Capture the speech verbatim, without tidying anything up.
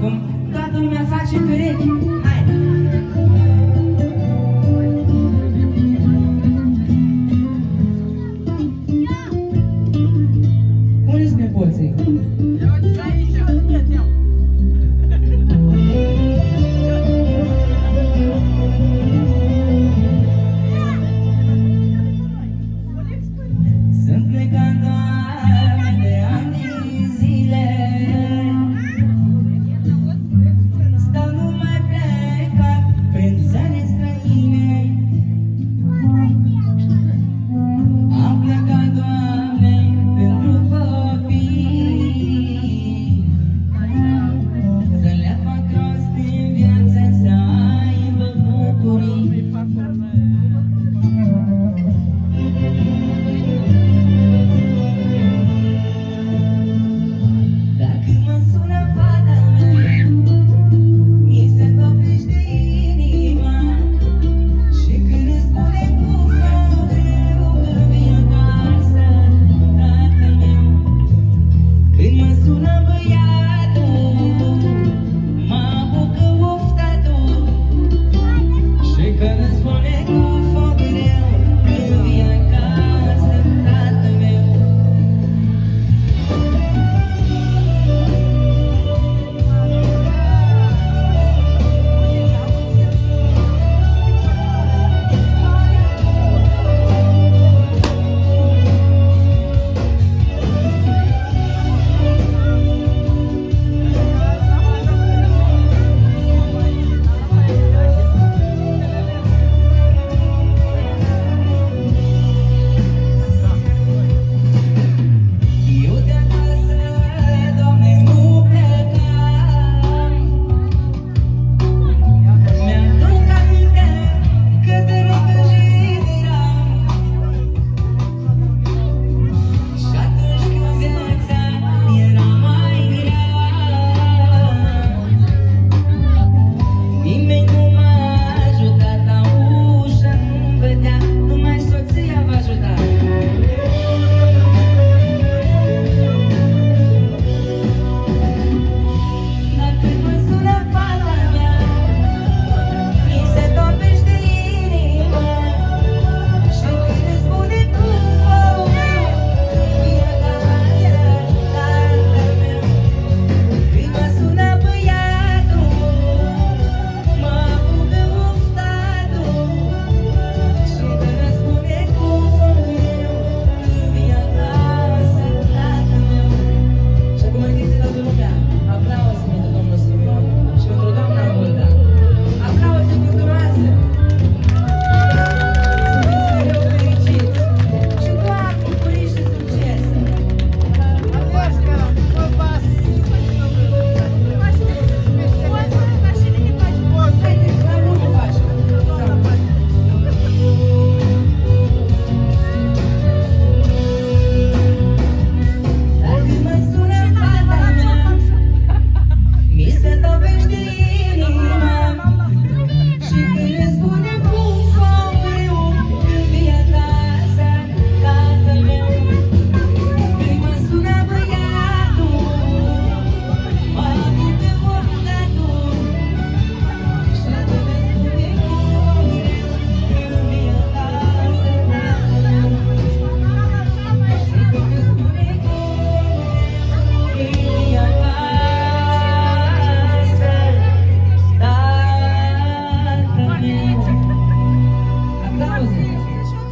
acum toată lumea face perechi. Hai! Unde sunt nepoții? Sunt plecat doar de ani de zile, stau numai plecat prin țări străine. Am plecat, Doamne, pentru copii, să le fac rost din viață, să aibă bucurii. Dacă mă sună fata mea, mi se topește inima, și când îmi spune cu foc greu că vii acasă, tatăl meu. Când mă sună băiatul, mă apucă oftatul, și când îmi spune cu foc greu că vii acasă, tatăl meu. Eu de acasă, Doamne, nu plecam. Mi-aduc aminte cât de necăjit eram, și atunci când viața era mai grea, nimeni nu m-a ajutat, la ușă nu-mi vedea, numai soția v-a ajutat. Dar când mă sună fata mea, mi se topește inima, și când îmi spune cu foc greu că vii acasă, tatăl meu. Când mă sună băiatul, mă apucă oftatul, și când îmi spune cu foc greu că vii acasă, tatăl meu. Și acum ridiți toată lumea aplauze pentru domnul Simion și pentru doamna Hulda. Aplauze cuvânturoase! Să fiți mereu fericiți și doar bucurii și succes! Haideți, la lună facem! Dacă mă sună fata mea, mi se topește inima, și când îmi spune cu foc greu că vii acasă, tatăl meu. Când mă sună băiatul, mă apucă oftatul, și atunci îmi spune cu foc greu că vii acasă, tatăl meu. Și când îmi spune cu foc greu că vii acasă, tatăl meu. Aplauze!